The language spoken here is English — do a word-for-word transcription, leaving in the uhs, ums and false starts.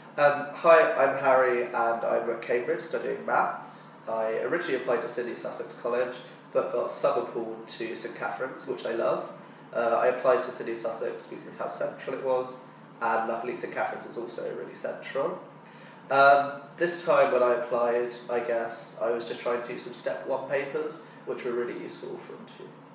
Um, hi, I'm Harry and I'm at Cambridge studying maths. I originally applied to Sydney Sussex College but got summer pulled to St Catherine's, which I love. Uh, I applied to Sydney Sussex because of how central it was, and luckily St Catherine's is also really central. Um, this time when I applied, I guess, I was just trying to do some step one papers, which were really useful for interview.